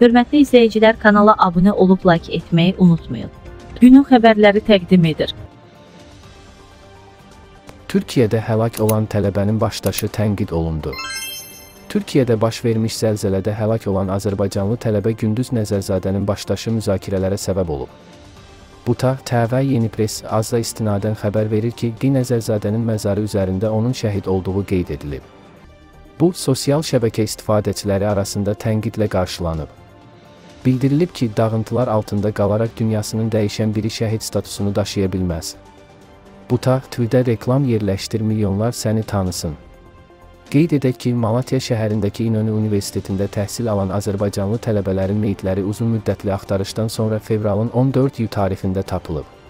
Hörmətli izləyicilər, kanala abunə olub like etməyi unutmayın. Günün xəbərləri təqdim edir. Türkiyədə həlak olan tələbənin başdaşı tənqid olundu. Türkiyədə baş vermiş zəlzələdə həlak olan azərbaycanlı tələbə Gündüz Nəzərzadənin başdaşı müzakirələrə səbəb olub. BUTA TV Yeni Press azla istinadən xəbər verir ki, Nəzərzadənin məzarı üzərində onun şəhid olduğu qeyd edilib. Bu, sosial şəbəkə istifadəçiləri arasında tənqidlə qarşılanıb. Bildirilib ki, dağıntılar altında qalaraq dünyasının dəyişən biri şəhid statusunu daşıya bilməz. BUTA TV'də reklam yerləşdir, milyonlar səni tanısın. Qeyd edək ki, Malatya şəhərindəki İnönü Universitetində təhsil alan azərbaycanlı tələbələrin meyitləri uzun müddətli axtarışdan sonra fevralın 14 tarixində tapılıb.